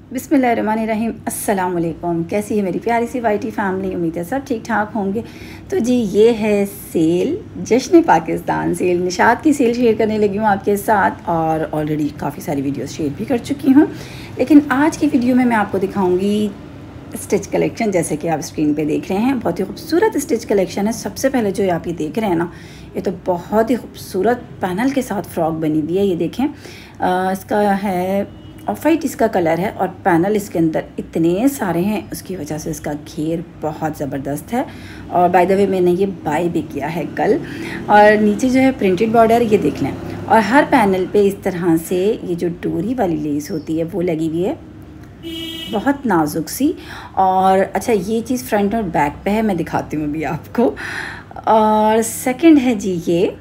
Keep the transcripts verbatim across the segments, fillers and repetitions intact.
बिस्मिल्लाहिर्रहमानिर्रहीम। अस्सलाम वालेकुम। कैसी है मेरी प्यारी सी वाईटी फैमिली? उम्मीद है सब ठीक ठाक होंगे। तो जी ये है सेल, जश्न पाकिस्तान सेल। निशात की सेल शेयर करने लगी हूँ आपके साथ, और ऑलरेडी काफ़ी सारी वीडियोस शेयर भी कर चुकी हूँ। लेकिन आज की वीडियो में मैं आपको दिखाऊँगी स्टिच कलेक्शन। जैसे कि आप स्क्रीन पे देख रहे हैं, बहुत ही खूबसूरत स्टिच कलेक्शन है। सबसे पहले जो आप ये देख रहे हैं ना, ये तो बहुत ही खूबसूरत पैनल के साथ फ्रॉक बनी हुई है। ये देखें, आ, इसका है ऑफ वाइट इसका कलर है, और पैनल इसके अंदर इतने सारे हैं, उसकी वजह से इसका घेर बहुत ज़बरदस्त है। और बाय द वे मैंने ये बाय भी किया है कल। और नीचे जो है प्रिंटेड बॉर्डर, ये देख लें। और हर पैनल पे इस तरह से ये जो डोरी वाली लेस होती है वो लगी हुई है, बहुत नाजुक सी। और अच्छा, ये चीज़ फ्रंट और बैक पे है, मैं दिखाती हूँ अभी आपको। और सेकंड है जी ये,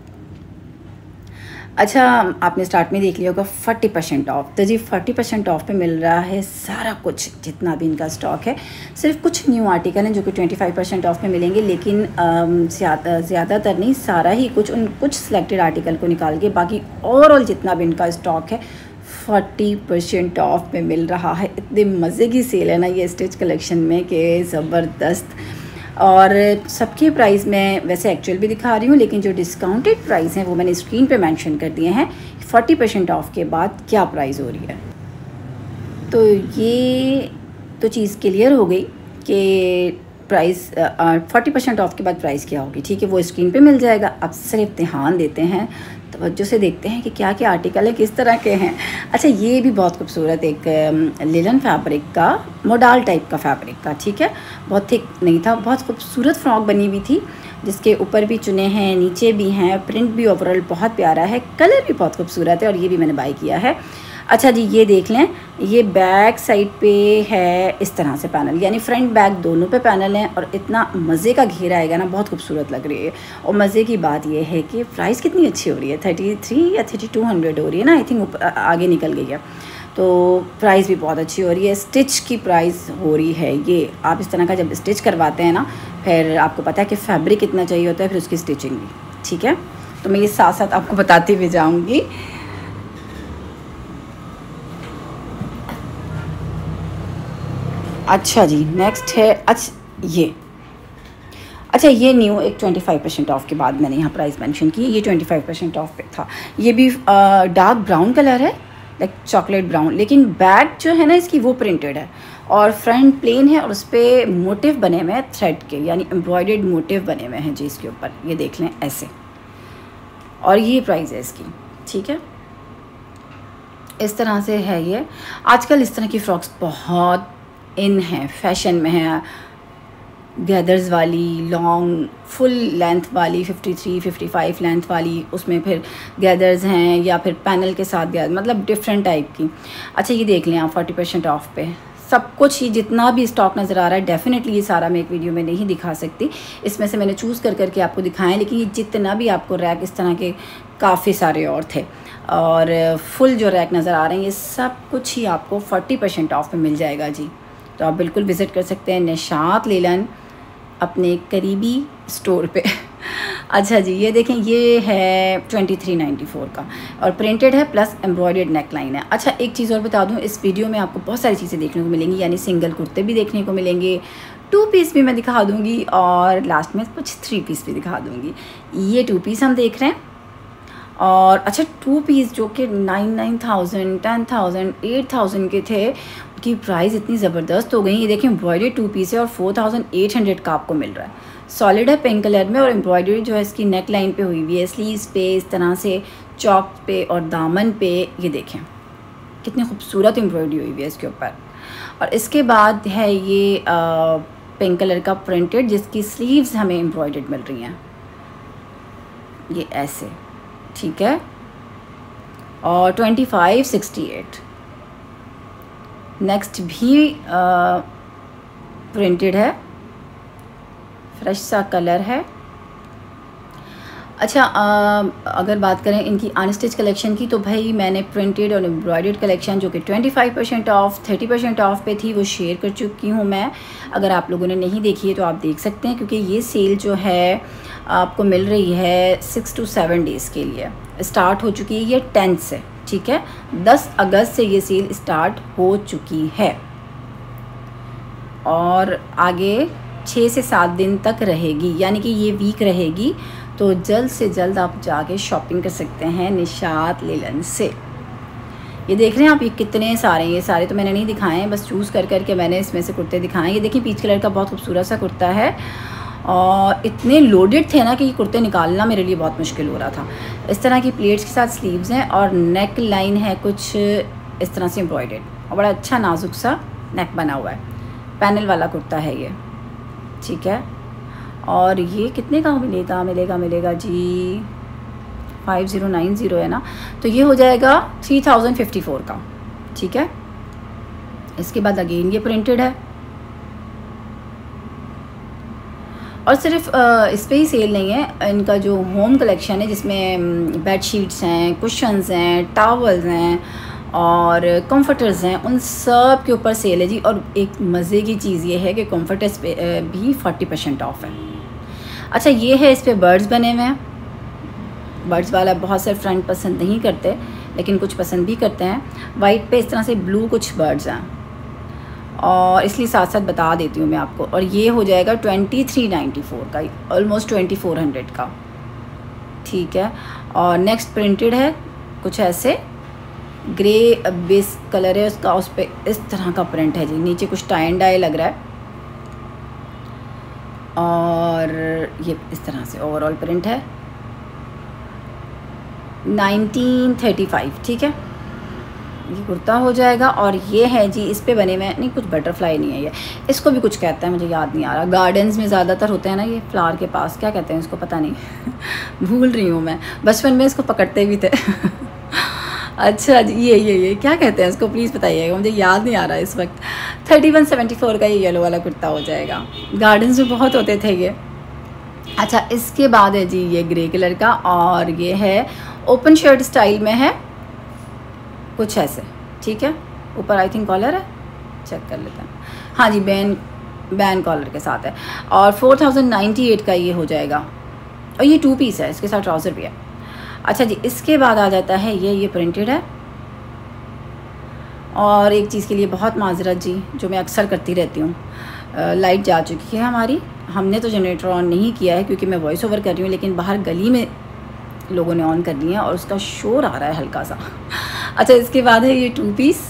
अच्छा आपने स्टार्ट में देख लिया होगा फोर्टी परसेंट ऑफ। तो जी फोर्टी परसेंट ऑफ पे मिल रहा है सारा कुछ, जितना भी इनका स्टॉक है। सिर्फ कुछ न्यू आर्टिकल हैं जो कि ट्वेंटी फाइव परसेंट ऑफ पे मिलेंगे, लेकिन ज़्यादा ज़्यादातर नहीं, सारा ही कुछ उन कुछ सिलेक्टेड आर्टिकल को निकाल के बाकी ओवरऑल जितना भी इनका स्टॉक है फोर्टी परसेंट ऑफ पे मिल रहा है। इतनी मज़े की सेल है ना ये स्टिच कलेक्शन में कि ज़बरदस्त। और सबके प्राइस मैं वैसे एक्चुअल भी दिखा रही हूँ, लेकिन जो डिस्काउंटेड प्राइस हैं वो मैंने स्क्रीन पे मेंशन कर दिए हैं। फोर्टी परसेंट ऑफ के बाद क्या प्राइस हो रही है। तो ये तो चीज़ क्लियर हो गई कि प्राइस फोर्टी परसेंट ऑफ के बाद प्राइस क्या होगी। ठीक है, वो स्क्रीन पे मिल जाएगा। अब सिर्फ ध्यान देते हैं, तवज्जो से देखते हैं कि क्या क्या आर्टिकल है, किस तरह के हैं। अच्छा, ये भी बहुत खूबसूरत एक लिलन फैब्रिक का, मोडाल टाइप का फैब्रिक का, ठीक है, बहुत थिक नहीं था, बहुत खूबसूरत फ्रॉक बनी हुई थी, जिसके ऊपर भी चुने हैं, नीचे भी हैं, प्रिंट भी ओवरऑल बहुत प्यारा है, कलर भी बहुत खूबसूरत है, और ये भी मैंने बाय किया है। अच्छा जी, ये देख लें, ये बैक साइड पे है इस तरह से पैनल, यानी फ्रंट बैक दोनों पे पैनल हैं, और इतना मज़े का घेरा आएगा ना, बहुत खूबसूरत लग रही है। और मज़े की बात ये है कि प्राइस कितनी अच्छी हो रही है, थर्टी थ्री या थर्टी टू हंड्रेड हो रही है ना, आई थिंक आगे निकल गई है। तो प्राइस भी बहुत अच्छी हो रही है। स्टिच की प्राइस हो रही है ये, आप इस तरह का जब स्टिच करवाते हैं ना, फिर आपको पता है कि फैब्रिक कितना चाहिए होता है, फिर उसकी स्टिचिंग भी, ठीक है। तो मैं ये साथ साथ आपको बताती हुई जाऊँगी। अच्छा जी, नेक्स्ट है, अच्छा ये अच्छा ये न्यू एक ट्वेंटी फाइव परसेंट ऑफ के बाद मैंने यहाँ प्राइस मेंशन की, ये ट्वेंटी फाइव परसेंट ऑफ पे था। ये भी डार्क ब्राउन कलर है, लाइक चॉकलेट ब्राउन, लेकिन बैक जो है ना इसकी वो प्रिंटेड है, और फ्रंट प्लेन है, और उस पर मोटिव बने हुए हैं थ्रेड के, यानी एम्ब्रॉयडर्ड मोटिव बने हुए हैं जी इसके ऊपर, ये देख लें ऐसे। और ये प्राइस है इसकी, ठीक है, इस तरह से है ये। आजकल इस तरह की फ्रॉक्स बहुत इन है, फैशन में है, गैदर्स वाली, लॉन्ग फुल लेंथ वाली, fifty three fifty five length वाली, उसमें फिर गैदर्स हैं, या फिर पैनल के साथ गैदर, मतलब डिफरेंट टाइप की। अच्छा, ये देख लें आप फोर्टी परसेंट ऑफ पे सब कुछ ही, जितना भी स्टॉक नज़र आ रहा है। डेफिनेटली ये सारा मैं एक वीडियो में नहीं दिखा सकती, इसमें से मैंने चूज़ कर करके आपको दिखाएं, लेकिन ये जितना भी आपको रैक इस तरह के काफ़ी सारे और थे, और फुल जो रैक नज़र आ रहे हैं, ये सब कुछ ही आपको फोर्टी परसेंट ऑफ में मिल जाएगा जी। तो आप बिल्कुल विज़िट कर सकते हैं निशात लीलन अपने करीबी स्टोर पे। अच्छा जी, ये देखें, ये है ट्वेंटी थ्री नाइन्टी फोर का, और प्रिंटेड है, प्लस एम्ब्रॉयडर्ड नेक लाइन है। अच्छा, एक चीज़ और बता दूं, इस वीडियो में आपको बहुत सारी चीज़ें देखने को मिलेंगी, यानी सिंगल कुर्ते भी देखने को मिलेंगे, टू पीस भी मैं दिखा दूँगी, और लास्ट में कुछ थ्री पीस भी दिखा दूँगी। ये टू पीस हम देख रहे हैं। और अच्छा, टू पीस जो कि nine nine thousand ten thousand eight thousand के थे, उनकी प्राइस इतनी ज़बरदस्त हो गई। ये देखिए, एम्ब्रॉयडरी टू पीस है, और फोर थाउजेंड एट हंड्रेड का आपको मिल रहा है। सॉलिड है पिंक कलर में, और एम्ब्रॉयडरी जो है इसकी नेक लाइन पे हुई हुई है, स्लीव्स पे इस तरह से, चौक पे और दामन पे। ये देखें कितनी खूबसूरत एम्ब्रॉयडरी हुई हुई है इसके ऊपर। और इसके बाद है ये आ, पिंक कलर का प्रिंटेड, जिसकी स्लीव्स हमें एम्ब्रॉयडर्ड मिल रही हैं, ये ऐसे, ठीक है। और twenty five sixty eight. Next भी प्रिंटेड है, फ्रेश सा कलर है। अच्छा आ, अगर बात करें इनकी अनस्टिच कलेक्शन की, तो भाई मैंने प्रिंटेड और एम्ब्रॉयडर्ड कलेक्शन जो कि पच्चीस percent off thirty percent off पे थी वो शेयर कर चुकी हूँ मैं। अगर आप लोगों ने नहीं देखी है तो आप देख सकते हैं, क्योंकि ये सेल जो है आपको मिल रही है सिक्स टू सेवन डेज़ के लिए। स्टार्ट हो चुकी है ये टेंथ से, ठीक है, दस अगस्त से ये सेल स्टार्ट हो चुकी है और आगे छः से सात दिन तक रहेगी, यानी कि ये वीक रहेगी। तो जल्द से जल्द आप जाके शॉपिंग कर सकते हैं निशात लिलन से। ये देख रहे हैं आप, ये कितने सारे, ये सारे तो मैंने नहीं दिखाए हैं, बस चूज़ कर कर के मैंने इसमें से कुर्ते दिखाए हैं। ये देखिए पीच कलर का बहुत खूबसूरत सा कुर्ता है और इतने लोडेड थे ना कि ये कुर्ते निकालना मेरे लिए बहुत मुश्किल हो रहा था। इस तरह की प्लेट्स के साथ स्लीव्स हैं और नेक लाइन है कुछ इस तरह से एम्ब्रॉयडर्ड और बड़ा अच्छा नाजुक सा नेक बना हुआ है। पैनल वाला कुर्ता है ये, ठीक है। और ये कितने का मिलेगा मिलेगा मिलेगा जी, फाइव ज़ीरो नाइन ज़ीरो है ना, तो ये हो जाएगा थ्री थाउजेंड फिफ्टी फ़ोर का, ठीक है। इसके बाद अगेन ये प्रिंटेड है और सिर्फ इस पे ही सेल नहीं है, इनका जो होम कलेक्शन है जिसमें बेड शीट्स हैं, कुशन्स हैं, टावल्स हैं और कंफर्टर्स हैं, उन सब के ऊपर सेल है जी। और एक मज़े की चीज़ ये है कि कंफर्टर्स पे भी फोर्टी परसेंट ऑफ है। अच्छा ये है, इस पे बर्ड्स बने हुए हैं। बर्ड्स वाला बहुत सारे फ्रेंड पसंद नहीं करते, लेकिन कुछ पसंद भी करते हैं। वाइट पे इस तरह से ब्लू कुछ बर्ड्स हैं और इसलिए साथ साथ बता देती हूँ मैं आपको। और ये हो जाएगा ट्वेंटी थ्री नाइन्टी फोर का, ऑलमोस्ट ट्वेंटी फोर हंड्रेड का, ठीक है। और नेक्स्ट प्रिंटेड है कुछ ऐसे, ग्रे बेस कलर है उसका, उस पर इस तरह का प्रिंट है जी। नीचे कुछ टाई एंड डाई लग रहा है और ये इस तरह से ओवरऑल प्रिंट है। नाइनटीन थर्टी फाइव, ठीक है, ये कुर्ता हो जाएगा। और ये है जी, इस पे बने हुए नहीं, कुछ बटरफ्लाई नहीं है ये, इसको भी कुछ कहते हैं, मुझे याद नहीं आ रहा। गार्डन्स में ज़्यादातर होते हैं ना ये फ्लावर के पास, क्या कहते हैं इसको पता नहीं भूल रही हूँ मैं, बचपन में इसको पकड़ते भी थे अच्छा जी, ये ये ये क्या कहते हैं इसको, प्लीज़ बताइएगा, मुझे याद नहीं आ रहा इस वक्त। थर्टी वन सेवेंटी फोर का ये येलो वाला कुर्ता हो जाएगा। गार्डन्स में बहुत होते थे ये। अच्छा इसके बाद है जी ये ग्रे कलर का और ये है ओपन शर्ट स्टाइल में है कुछ ऐसे, ठीक है। ऊपर आई थिंक कॉलर है, चेक कर लेते हैं। हाँ जी, बैन बैन कॉलर के साथ है और फोर थाउजेंड नाइन्टी एट का ये हो जाएगा और ये टू पीस है, इसके साथ ट्राउज़र भी है। अच्छा जी, इसके बाद आ जाता है ये ये प्रिंटेड है। और एक चीज़ के लिए बहुत माजरत जी, जो मैं अक्सर करती रहती हूँ, लाइट जा चुकी है हमारी, हमने तो जनरेटर ऑन नहीं किया है क्योंकि मैं वॉइस ओवर कर रही हूँ, लेकिन बाहर गली में लोगों ने ऑन कर लिया है और उसका शोर आ रहा है हल्का सा। अच्छा इसके बाद है ये टू पीस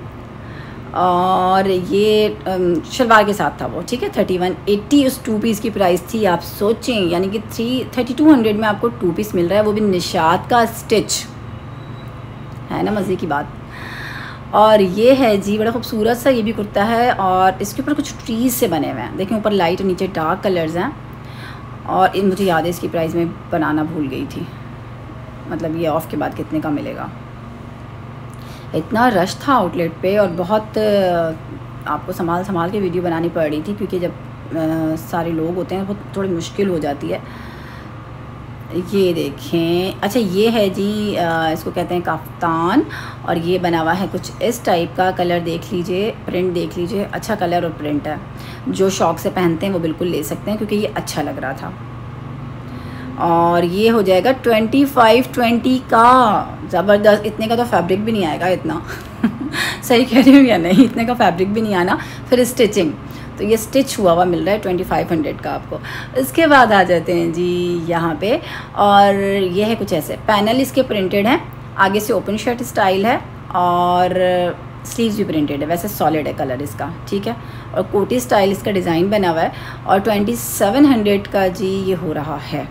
और ये शलवार के साथ था वो, ठीक है। थर्टी वन एट्टी उस टू पीस की प्राइस थी, आप सोचें, यानी कि थ्री थर्टी टू हंड्रेड में आपको टू पीस मिल रहा है, वो भी निशात का स्टिच है ना, मज़े की बात। और ये है जी बड़ा खूबसूरत सा ये भी कुर्ता है और इसके ऊपर कुछ ट्रीज से बने हुए हैं, देखें ऊपर लाइट और नीचे डार्क कलर्स हैं। और मुझे याद है इसकी प्राइस में बनाना भूल गई थी, मतलब ये ऑफ़ के बाद कितने का मिलेगा। इतना रश था आउटलेट पे और बहुत आपको संभाल संभाल के वीडियो बनानी पड़ रही थी क्योंकि जब आ, सारे लोग होते हैं बहुत थोड़ी मुश्किल हो जाती है। ये देखें, अच्छा ये है जी आ, इसको कहते हैं काफ्तान और ये बना हुआ है कुछ इस टाइप का। कलर देख लीजिए, प्रिंट देख लीजिए, अच्छा कलर और प्रिंट है। जो शौक़ से पहनते हैं वो बिल्कुल ले सकते हैं क्योंकि ये अच्छा लग रहा था। और ये हो जाएगा ट्वेंटी फाइव ट्वेंटी का, ज़बरदस्त। इतने का तो फैब्रिक भी नहीं आएगा इतना सही कह रही हूँ या नहीं, इतने का फैब्रिक भी नहीं आना। फिर स्टिचिंग, तो ये स्टिच हुआ हुआ मिल रहा है ट्वेंटी फाइव हंड्रेड का आपको। इसके बाद आ जाते हैं जी यहाँ पे और ये है कुछ ऐसे, पैनल इसके प्रिंटेड हैं, आगे से ओपन शर्ट स्टाइल है और स्लीव्स भी प्रिंटेड है, वैसे सॉलिड है कलर इसका, ठीक है। और कोटी स्टाइल इसका डिज़ाइन बना हुआ है और ट्वेंटी सेवन हंड्रेड का जी ये हो रहा है,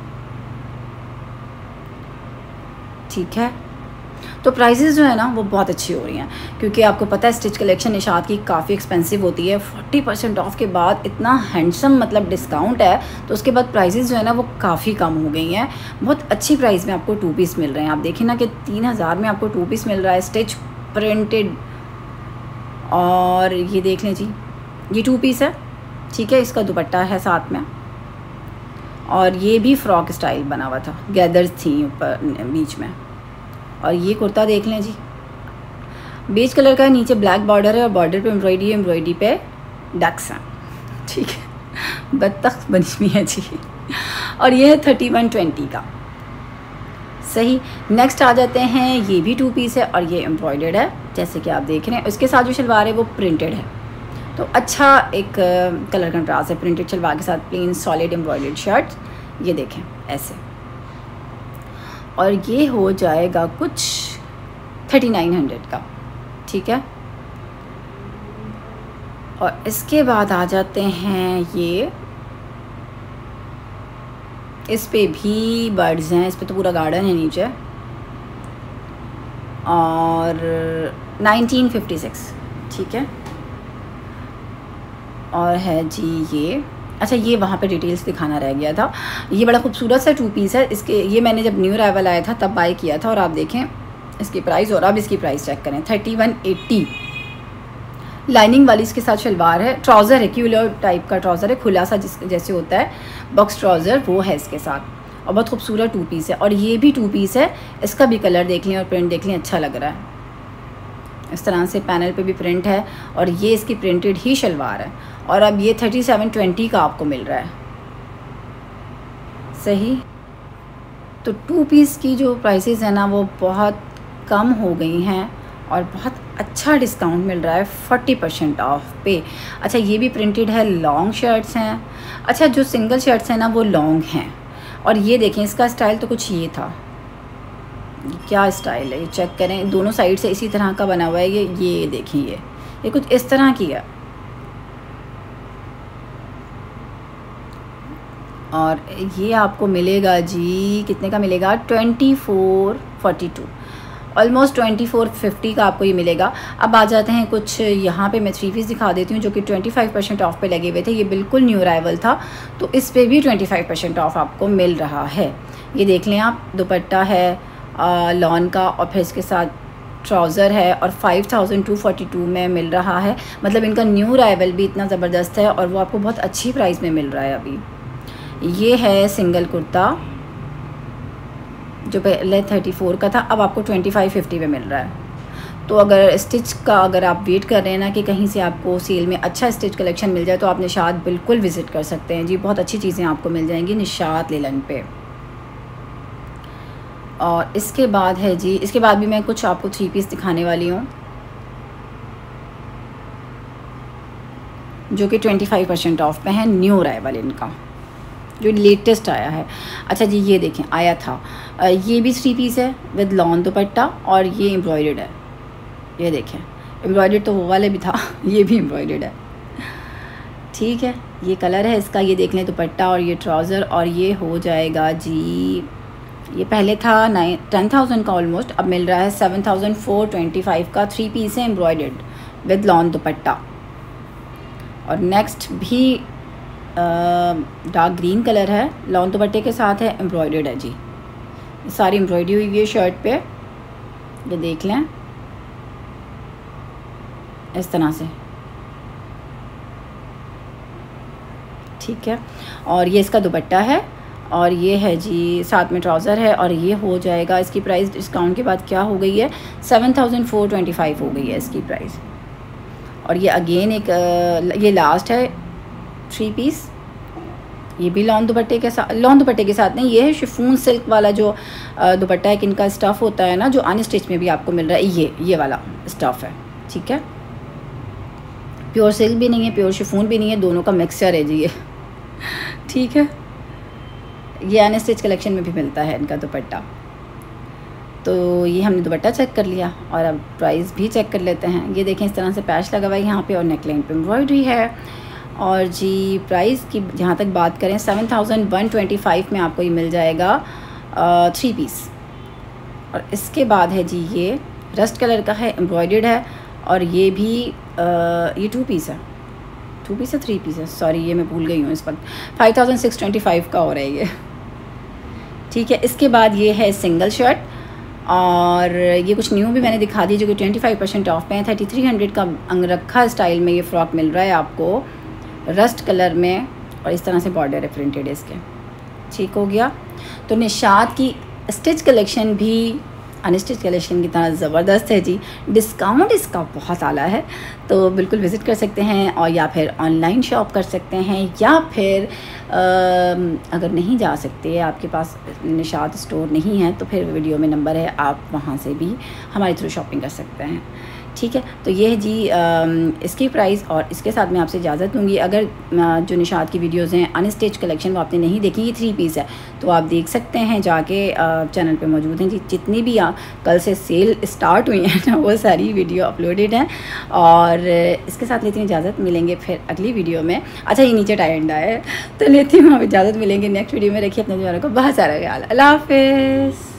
ठीक है। तो प्राइसेस जो है ना वो बहुत अच्छी हो रही हैं क्योंकि आपको पता है स्टिच कलेक्शन निशात की काफ़ी एक्सपेंसिव होती है। फोर्टी परसेंट ऑफ के बाद इतना हैंडसम मतलब डिस्काउंट है, तो उसके बाद प्राइसेस जो है ना वो काफ़ी कम हो गई हैं। बहुत अच्छी प्राइस में आपको टू पीस मिल रहे हैं। आप देखिए ना कि तीन हज़ार में आपको टू पीस मिल रहा है, स्टिच प्रिंटेड। और ये देख लें जी, ये टू पीस है, ठीक है। इसका दुपट्टा है साथ में, और ये भी फ्रॉक स्टाइल बना हुआ था, गैदर्स थी ऊपर बीच में। और ये कुर्ता देख लें जी, बेज कलर का है, नीचे ब्लैक बॉर्डर है और बॉर्डर पे एम्ब्रॉयडरी है, एम्ब्रॉयडरी पे डक्स हैं, ठीक है, बत्तख बनी हुई है जी। और ये है थर्टी वन ट्वेंटी का। सही, नेक्स्ट आ जाते हैं, ये भी टू पीस है और ये एम्ब्रॉयडर्ड है जैसे कि आप देख रहे हैं। उसके साथ जो शलवार है वो प्रिंटेड है, तो अच्छा एक कलर कंट्रास्ट है, प्रिंटेड शलवार के साथ प्लेन सॉलिड एम्ब्रॉयडर्ड शर्ट, ये देखें ऐसे। और ये हो जाएगा कुछ थर्टी नाइन हंड्रेड का, ठीक है। और इसके बाद आ जाते हैं, ये इस पे भी बर्ड्स हैं, इस पे तो पूरा गार्डन है नीचे, और नाइनटीन फिफ्टी सिक्स, ठीक है। और है जी ये, अच्छा ये वहाँ पे डिटेल्स दिखाना रह गया था। ये बड़ा खूबसूरत सा टू पीस है, इसके ये मैंने जब न्यू अराइवल आया था तब बाय किया था। और आप देखें इसकी प्राइस, और अब इसकी प्राइस चेक करें, थर्टी वन एट्टी। लाइनिंग वाली इसके साथ शलवार है, ट्राउज़र है, क्यूलर टाइप का ट्राउज़र है, खुला सा जिस जैसे होता है बॉक्स ट्राउज़र, वो है इसके साथ। और बहुत खूबसूरत टू पीस है। और ये भी टू पीस है, इसका भी कलर देख लें और प्रिंट देख लें, अच्छा लग रहा है। इस तरह से पैनल पे भी प्रिंट है और ये इसकी प्रिंटेड ही शलवार है। और अब ये थर्टी सेवन ट्वेंटी का आपको मिल रहा है। सही, तो टू पीस की जो प्राइसेस है ना वो बहुत कम हो गई हैं और बहुत अच्छा डिस्काउंट मिल रहा है, फोर्टी परसेंट ऑफ पे। अच्छा ये भी प्रिंटेड है, लॉन्ग शर्ट्स हैं। अच्छा जो सिंगल शर्ट्स हैं ना वो लॉन्ग हैं। और ये देखें इसका स्टाइल तो कुछ ये था, क्या स्टाइल है ये चेक करें, दोनों साइड से इसी तरह का बना हुआ है। ये ये देखिए, ये ये कुछ इस तरह की है। और ये आपको मिलेगा जी, कितने का मिलेगा, twenty four forty two, almost twenty four fifty का आपको ये मिलेगा। अब आ जाते हैं कुछ, यहाँ पे मैं थ्री पीस दिखा देती हूँ जो कि ट्वेंटी फाइव परसेंट ऑफ पे लगे हुए थे। ये बिल्कुल न्यू अराइवल था, तो इस पे भी ट्वेंटी फाइव परसेंट ऑफ आपको मिल रहा है। ये देख लें आप, दुपट्टा है लॉन का और फिर इसके साथ ट्राउज़र है और five thousand two forty two में मिल रहा है। मतलब इनका न्यू अराइवल भी इतना ज़बरदस्त है और वो आपको बहुत अच्छी प्राइस में मिल रहा है अभी। ये है सिंगल कुर्ता जो पहले थर्टी फोर का था, अब आपको ट्वेंटी फाइव फिफ्टी में मिल रहा है। तो अगर स्टिच का अगर आप वेट कर रहे हैं ना कि कहीं से आपको सेल में अच्छा स्टिच कलेक्शन मिल जाए तो आप निशात बिल्कुल विज़िट कर सकते हैं जी, बहुत अच्छी चीज़ें आपको मिल जाएंगी निशात लेलन पे। और इसके बाद है जी, इसके बाद भी मैं कुछ आपको थ्री पीस दिखाने वाली हूँ जो कि ट्वेंटी फाइव परसेंट ऑफ पे है, न्यू अराइवल इनका जो लेटेस्ट आया है। अच्छा जी ये देखें, आया था, ये भी थ्री पीस है विद लॉन दुपट्टा और ये एम्ब्रॉयडर्ड है। ये देखें, एम्ब्रॉयडर्ड तो वो वाले भी था, ये भी एम्ब्रॉयडर्ड है, ठीक है। ये कलर है इसका, ये देख लें दुपट्टा और ये ट्राउज़र। और ये हो जाएगा जी, ये पहले था नाइन टेन थाउजेंड का ऑलमोस्ट, अब मिल रहा है seven thousand four twenty five का। थ्री पीस है एम्ब्रॉयडर्ड विद लॉन दुपट्टा। और नेक्स्ट भी डार्क ग्रीन कलर है, लॉन दुपट्टे के साथ है, एम्ब्रॉयडर्ड है जी, सारी एम्ब्रॉयडरी हुई हुई है शर्ट पे, ये देख लें इस तरह से, ठीक है। और ये इसका दुपट्टा है और ये है जी साथ में ट्राउज़र है। और ये हो जाएगा, इसकी प्राइस डिस्काउंट के बाद क्या हो गई है, seven thousand four twenty five हो गई है इसकी प्राइस। और ये अगेन एक, ये लास्ट है थ्री पीस, ये भी लॉन दुपट्टे के साथ, लॉन दुपट्टे के साथ नहीं, ये है शिफॉन सिल्क वाला जो दुपट्टा है, इनका स्टफ़ होता है ना जो अनस्टिच में भी आपको मिल रहा है, ये ये वाला स्टफ़ है, ठीक है। प्योर सिल्क भी नहीं है, प्योर शिफॉन भी नहीं है, दोनों का मिक्सचर है जी ये, ठीक है। ये अनस्टिच कलेक्शन में भी मिलता है इनका दुपट्टा। तो ये हमने दुपट्टा चेक कर लिया और अब प्राइस भी चेक कर लेते हैं। ये देखें इस तरह से पैच लगा हुआ है यहाँ पे और नेकलाइन पे एम्ब्रॉयडरी है। और जी प्राइस की जहाँ तक बात करें, seven thousand one twenty five में आपको ये मिल जाएगा थ्री पीस। और इसके बाद है जी ये रस्ट कलर का है, एम्ब्रॉयडर्ड है और ये भी आ, ये टू पीस है, टू पीस है थ्री पीस है, सॉरी ये मैं भूल गई हूँ इस वक्त, five thousand six twenty five का हो रहा है ये, ठीक है। इसके बाद ये है सिंगल शर्ट और ये कुछ न्यू भी मैंने दिखा दी जो कि ट्वेंटी फाइव परसेंट ऑफ पे है। थर्टी थ्री हंड्रेड का अंगरखा स्टाइल में ये फ्रॉक मिल रहा है आपको, रस्ट कलर में और इस तरह से बॉर्डर है प्रिंटेड इसके, ठीक हो गया। तो निशात की स्टिच कलेक्शन भी अनस्टिच कलेक्शन की तरह ज़बरदस्त है जी। डिस्काउंट इसका बहुत आला है, तो बिल्कुल विज़िट कर सकते हैं, और या फिर ऑनलाइन शॉप कर सकते हैं, या फिर आ, अगर नहीं जा सकते, आपके पास निशात स्टोर नहीं है, तो फिर वीडियो में नंबर है, आप वहाँ से भी हमारे थ्रू शॉपिंग कर सकते हैं। ठीक है, तो ये है जी आ, इसकी प्राइस, और इसके साथ मैं आपसे इजाज़त लूँगी। अगर आ, जो निशात की वीडियोस हैं अनस्टिच कलेक्शन वो आपने नहीं देखी, ये थ्री पीस है, तो आप देख सकते हैं जाके, चैनल पे मौजूद हैं जी। जितनी भी आ, कल से सेल स्टार्ट हुई हैं ना, वो सारी वीडियो अपलोडेड हैं। और इसके साथ लेती हूँ इजाज़त, मिलेंगे फिर अगली वीडियो में। अच्छा, ये नीचे टाई अंडा है, तो लेती हूँ, आप इजाज़त, मिलेंगे नेक्स्ट वीडियो में। रखिए अपने द्वारा को बहुत सारा ख्याल। अल्लाह हाफ़िज़।